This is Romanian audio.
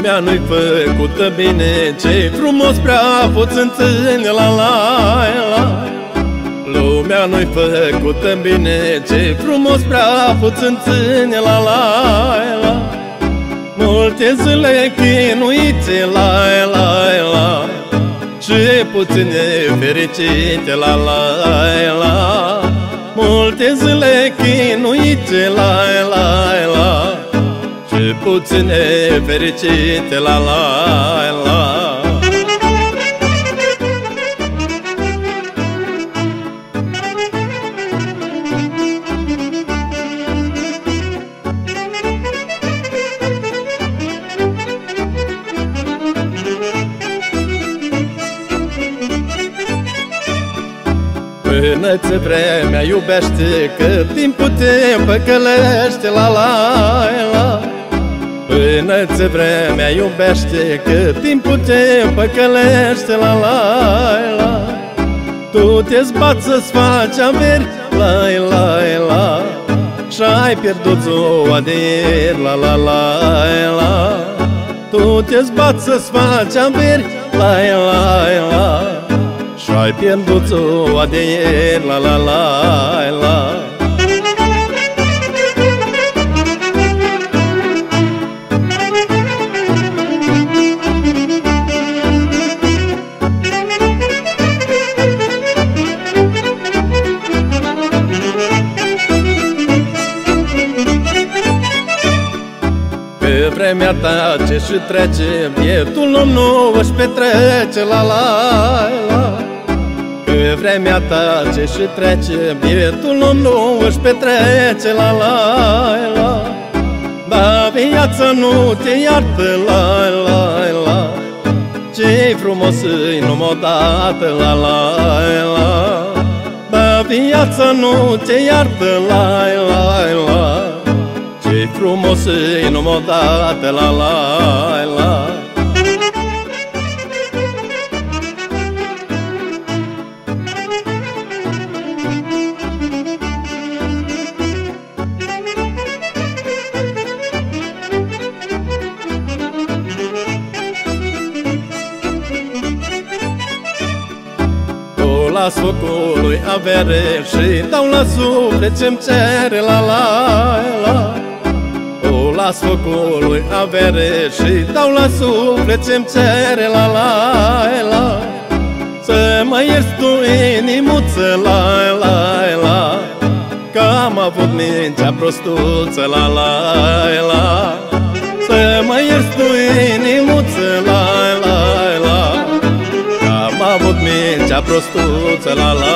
Lumea nu-i făcută bine, ce-i frumos prea puțin ține, la la la. Lumea nu-i făcută bine, ce-i frumos prea puțin ține, la la la. Multe zile chinuite, la la la, și puține fericite, la la la. Multe zile chinuite, la la la, și puține fericite, la la la. Până-ți vremea iubește, că timpul te păcălește, la la la. Până-ți vremea iubește, că timpul te păcălește, la la la. Tu te-ți bați să-ți faci averi, la la la, și-ai pierdut ziua de ieri, la la la la. Tu te-ți bați să-ți faci averi, la la la, și-ai pierdut ziua de ieri, la la la la. Pe vremea ta ce-și trece, bietul om nu își petrece, la la la. Pe vremea ta ce-și trece, bietul om nu își petrece, la la la. Dar viața nu te iartă, la la la, ce-i frumos îi numai odată, la la la. Dar viața nu te iartă, la la la, ce-i frumos îi numai odată, la la la. Las focului avere și dau la suflet ce-mi cere, la la la. O las focului avere și dau la suflet ce-mi cere, la la la. Să mă ierți tu, inimuță, la la la, că am avut mintea prostuță, la la la. Să mă ierți tu, inimuță, la la la, am avut mintea prostuță, la la